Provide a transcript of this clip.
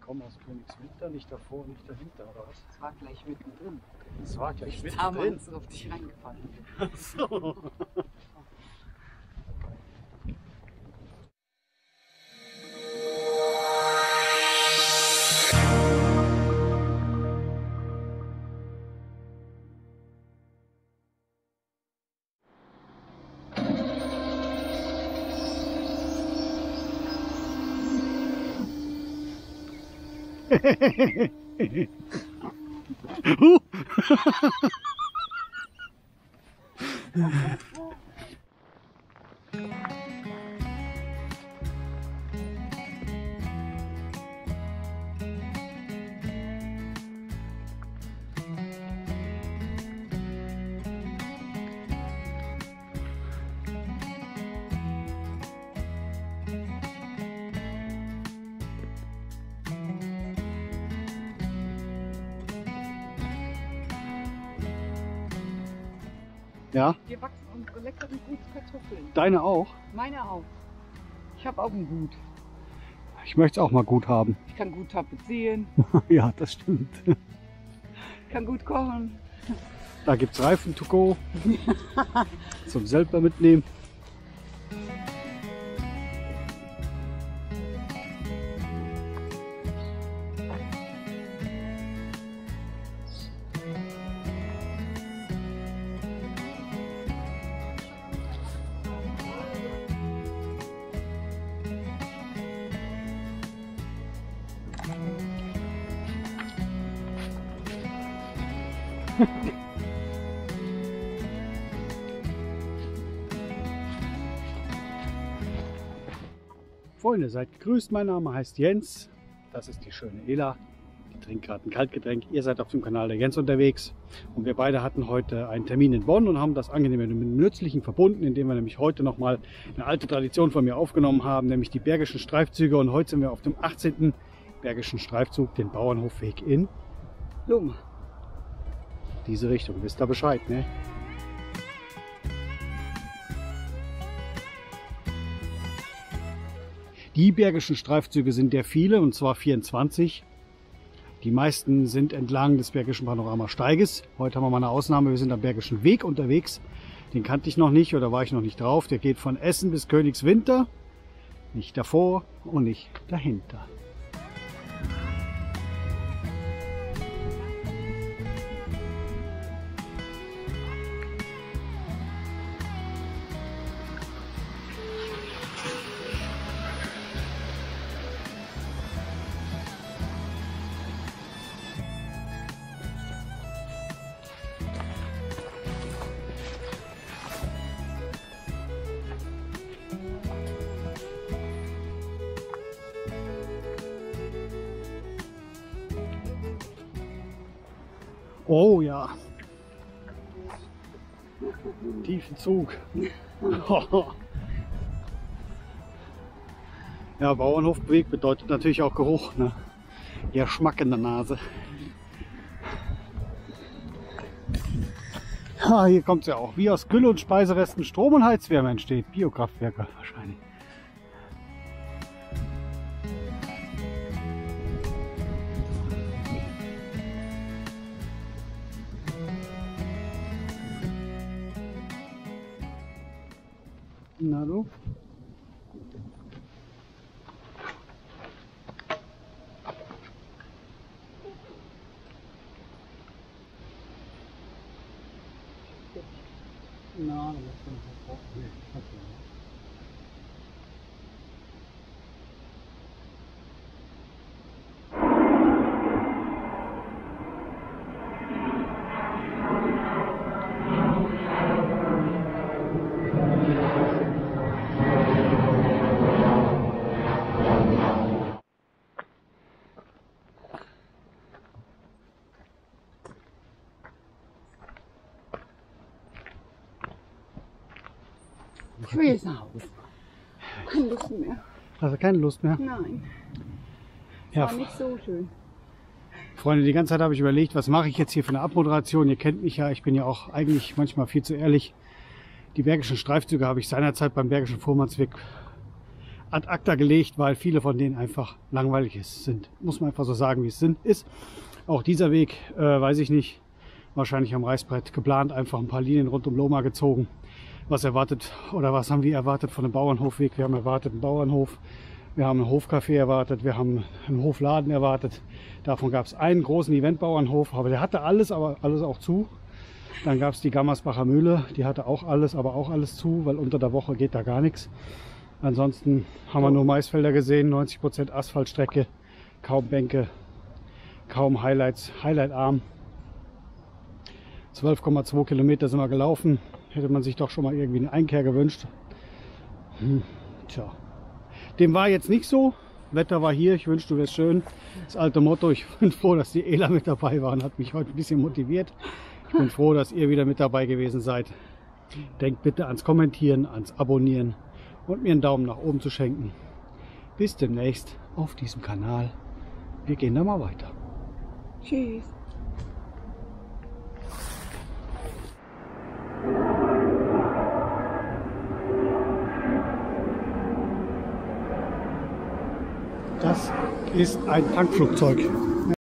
komme aus Königswinter, nicht davor, nicht dahinter, oder was? Es war gleich mittendrin. Es war gleich Ich mittendrin. damals auf dich reingefallen. Ach so. Ja, Hier wachsen unsere leckeren Gutskartoffeln. deine auch. Meine auch. Ich habe auch ein Gut. Ich möchte es auch mal gut haben. Ich kann gut tapezieren, Ja, das stimmt. ich kann gut kochen. Da gibt es Reifen to go. Zum selber mitnehmen. Freunde, seid gegrüßt. Mein Name heißt Jens. Das ist die schöne Ela. Die trinkt gerade ein Kaltgetränk. Ihr seid auf dem Kanal der Jens unterwegs. Und wir beide hatten heute einen Termin in Bonn und haben das Angenehme mit dem Nützlichen verbunden, indem wir nämlich heute nochmal eine alte Tradition von mir aufgenommen haben, nämlich die Bergischen Streifzüge. Und heute sind wir auf dem 18. Bergischen Streifzug, den Bauernhofweg in Lum. diese Richtung. Wisst ihr Bescheid, ne? Die Bergischen Streifzüge sind der viele, und zwar 24. Die meisten sind entlang des Bergischen Panoramasteiges. Heute haben wir mal eine Ausnahme, wir sind am Bergischen Weg unterwegs. Den kannte ich noch nicht oder war ich noch nicht drauf. Der geht von Essen bis Königswinter. Nicht davor und nicht dahinter. Oh ja. Tiefen Zug. Ja, Bauernhofweg bedeutet natürlich auch Geruch, ne? Ja, Schmack in der Nase. Ah, hier kommt es ja auch. Wie aus Gülle und Speiseresten Strom und Heizwärme entsteht. Biokraftwerke wahrscheinlich. Na du? Na, das ist auch nicht. Ich will jetzt nach Hause. Keine Lust mehr. Hast du keine Lust mehr? Nein. Ja, War nicht so schön. Freunde, die ganze Zeit habe ich überlegt, was mache ich jetzt hier für eine Abmoderation? Ihr kennt mich ja, ich bin ja auch eigentlich manchmal viel zu ehrlich. Die Bergischen Streifzüge habe ich seinerzeit beim Bergischen Vormannsweg ad acta gelegt, weil viele von denen einfach langweilig sind. Muss man einfach so sagen, wie es ist. Auch dieser Weg, weiß ich nicht, wahrscheinlich am Reißbrett geplant, einfach ein paar Linien rund um Lohmar gezogen. Was erwartet oder was haben wir erwartet von einem Bauernhofweg? Wir haben erwartet einen Bauernhof, wir haben einen Hofcafé erwartet, wir haben einen Hofladen erwartet. Davon gab es einen großen Eventbauernhof, aber der hatte alles, aber alles auch zu. Dann gab es die Gammersbacher Mühle, die hatte auch alles, aber auch alles zu, weil unter der Woche geht da gar nichts. Ansonsten haben wir nur Maisfelder gesehen, 90% Asphaltstrecke, kaum Bänke, kaum Highlights, highlightarm. 12,2 Kilometer sind wir gelaufen. Hätte man sich doch schon mal irgendwie eine Einkehr gewünscht. Tja, dem war jetzt nicht so. Wetter war hier, ich wünschte, du wärst schön. Das alte Motto, ich bin froh, dass die Ela mit dabei war und hat mich heute ein bisschen motiviert. Ich bin froh, dass ihr wieder mit dabei gewesen seid. Denkt bitte ans Kommentieren, ans Abonnieren und mir einen Daumen nach oben zu schenken. Bis demnächst auf diesem Kanal. Wir gehen da mal weiter. Tschüss. Das ist ein Tankflugzeug.